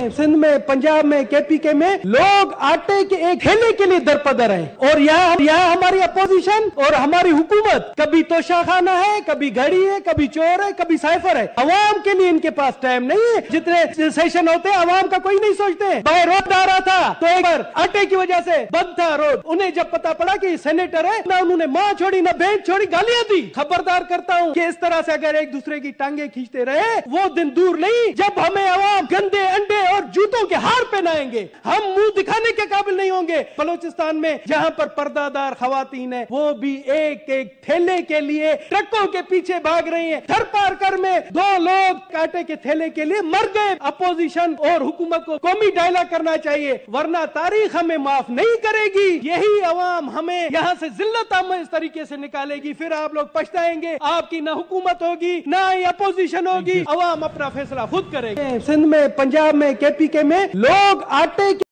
सिंध में, पंजाब में, KPK में लोग आटे के एक ठेले के लिए दरपदर हैं और यहाँ हमारी अपोजिशन और हमारी हुकूमत कभी तोशाखाना है, कभी घड़ी है, कभी चोर है, कभी साइफर है। अवाम के लिए इनके पास टाइम नहीं है। जितने सेशन होते हैं अवाम का कोई नहीं सोचते। बाहर रोड आ रहा था तो एक बार आटे की वजह से बंद था रोड। उन्हें जब पता पड़ा कि सेनेटर है ना, उन्होंने माँ छोड़ी ना बहन छोड़ी, गालियां दी। खबरदार करता हूँ कि इस तरह से अगर एक दूसरे की टांगे खींचते रहे वो दिन दूर नहीं जब हमें अवाम गंदे अंडे और जूतों के हार पहनाएंगे। हम मुंह दिखाने के काबिल नहीं होंगे। बलोचिस्तान में जहाँ पर पर्दादार खवातीन है वो भी एक एक ठेले के लिए ट्रकों के पीछे भाग रही हैं। थर पार कर में 2 लोग आटे के ठेले के लिए मर गए। अपोजिशन और हुकूमत को कौमी डायलॉग करना चाहिए वरना तारीख हमें माफ नहीं करेगी। यही अवाम हमें यहाँ से जिल्लत इस तरीके से निकालेगी। फिर आप लोग पछताएंगे। आपकी ना हुकूमत होगी ना ही अपोजिशन होगी। अवाम अपना फैसला खुद करेगी। सिंध में, पंजाब में, KPK में लोग आटे